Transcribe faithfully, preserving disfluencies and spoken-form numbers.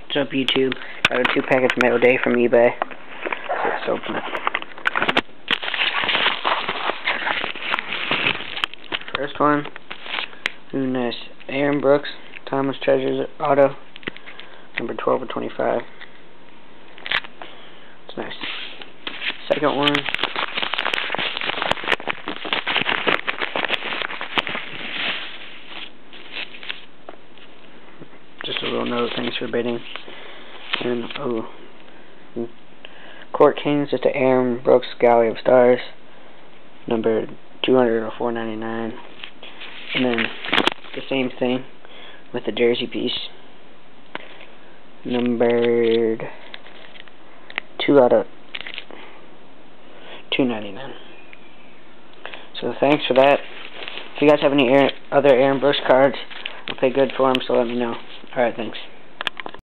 What's up, YouTube? Got a two package Mailday from eBay. Let's open it. First one, ooh, nice. Aaron Brooks, Thomas Treasures Auto, number twelve of twenty-five. It's nice. Second one, just a little note, thanks for bidding. And, oh, Court Kings, just an Aaron Brooks Galley of Stars, number two hundred or four ninety-nine. And then the same thing with the jersey piece, numbered two out of two ninety-nine. So thanks for that. If you guys have any Aaron, other Aaron Brooks cards, I'll pay good for them, so let me know. Alright, thanks.